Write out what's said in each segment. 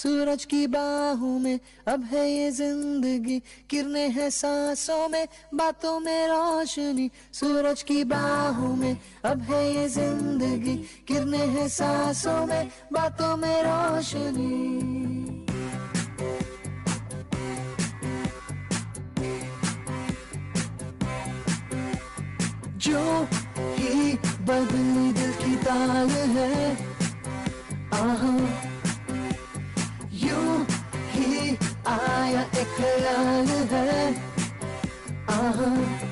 सूरज की बाहों में अब है ये जिंदगी, किरणें हैं सांसों में, बातों में रोशनी। सूरज की बाहों में अब है ये जिंदगी, किरणें हैं सांसों में, बातों में रोशनी। जो ही बदली दिल की ताल है, आहा यूं ही आया एक ख्याल है, आहा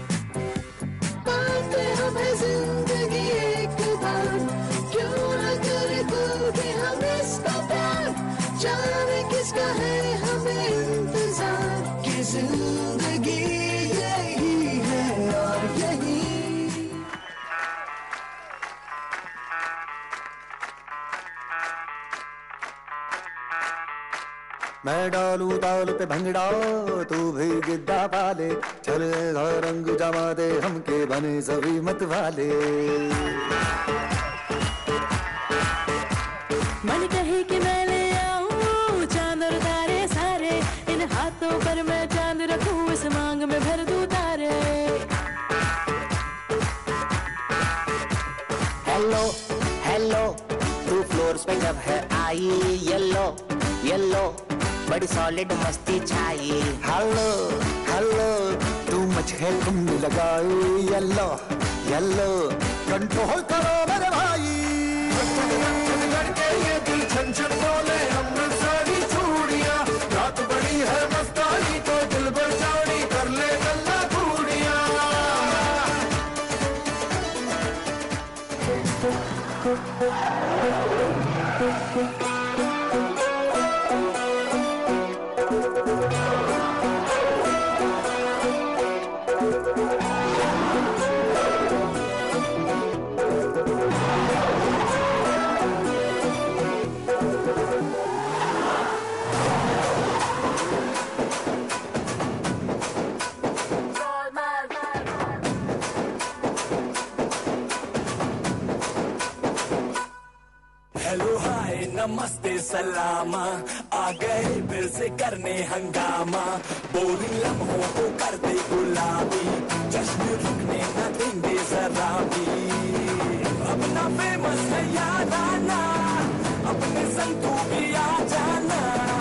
पाते हमें जिंदगी एक बार, क्यों न करे कोई भी हम इसका प्यार। जाने किसका है हमें इंतजार, कि जिंदगी यही है और यही। मैं डालू ताल पे भंगड़ा, तू भी गिद्दा पाले, चले रंग जमा दे हमके बने सभी मत वाले। मन कहे कि मैं ले आऊं चांद और तारे सारे, इन हाथों पर मैं चांद रखूं, इस मांग में भर दूं तारे। हेलो हेलो तू फ्लोर्स पे जब है आई, येलो येलो बड़ी सॉलिड मस्ती छाई। हेलो हेलो तू मुझे तुम लगाई, येलो येलो कंट्रोल करो मेरे भाई। लड़के ये दिल छन छन बोले अमृतसरी चूड़ियां, रात बड़ी है मस्तानी तो दिल भर चौड़ी कर ले गल्ला चूड़ियां। हेलो हाय नमस्ते सलामा, आ गए फिर से करने हंगामा, बोरिंग लम्हों को कर दे गुलाबी, जश्न रुकने न देंगे जरा भी। अपना फेमस है याद आना, अपने संग तू भी आ जाना।